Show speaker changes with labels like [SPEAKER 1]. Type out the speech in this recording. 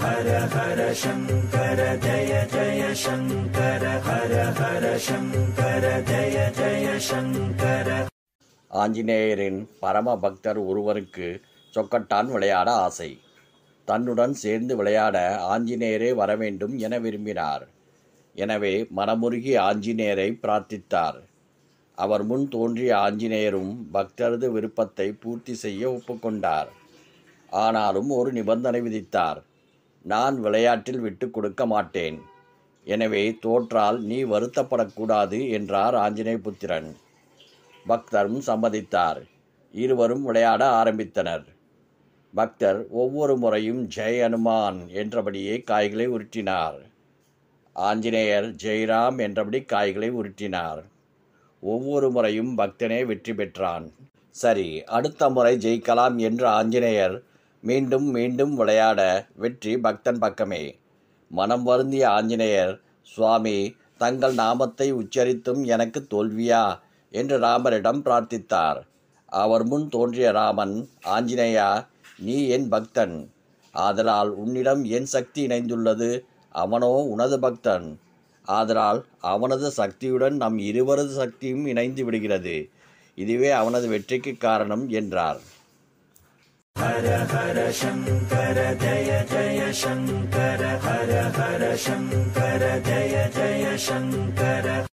[SPEAKER 1] ஹர ஹர சங்கர ஜய ஜய சங்கர ஹர ஹர சங்கர ஜய ஜய சங்கர.
[SPEAKER 2] ஆஞ்சநேயரின் பரம பக்தர் ஒருவருக்கு சொக்கட்டான் விளையாட ஆசை. தன்னுடன் சேர்ந்து விளையாட ஆஞ்சநேயரே வரவேண்டும் என விரும்பினார். எனவே மனமுருகி ஆஞ்சநேயரை பிரார்த்தித்தார். அவர் முன் தோன்றிய ஆஞ்சநேயரும் பக்தரது விருப்பத்தை பூர்த்தி செய்ய ஒப்புக்கொண்டார். ஆனாலும் ஒரு நிபந்தனை விதித்தார். நான் விளையாட்டில் விட்டு கொடுக்க மாட்டேன். எனவே தோற்றால் நீ வருத்தப்படக்கூடாது என்றார் ஆஞ்சநேய புத்திரன். பக்தரும் சம்மதித்தார். இருவரும் விளையாட ஆரம்பித்தனர். பக்தர் ஒவ்வொரு முறையும் ஜெய் ஹனுமான் என்றபடியே காய்களை உருட்டினார். ஆஞ்சநேயர் ஜெய்ராம் என்றபடி காய்களை உருட்டினார். ஒவ்வொரு முறையும் பக்தனே வெற்றி பெற்றான். சரி, அடுத்த முறை ஜெயிக்கலாம் என்று ஆஞ்சநேயர் மீண்டும் மீண்டும் விளையாட வெற்றி பக்தன் பக்கமே. மனம் வருந்திய ஆஞ்சநேயர், சுவாமி, தங்கள் நாமத்தை உச்சரித்தும் எனக்கு தோல்வியா என்று ராமரிடம் பிரார்த்தித்தார். அவர் முன் தோன்றிய ராமன், ஆஞ்சநேயா, நீ என் பக்தன், ஆதலால் உன்னிடம் என் சக்தி இணைந்துள்ளது. அவனோ உனது பக்தன், ஆதலால் அவனது சக்தியுடன் நம் இருவரது சக்தியும் இணைந்து விடுகிறது. இதுவே அவனது வெற்றிக்கு காரணம் என்றார்.
[SPEAKER 1] ஹர ஹர சங்கர ஜய ஜய சங்கர ஹர ஹர சங்கர ஜய ஜய சங்கர.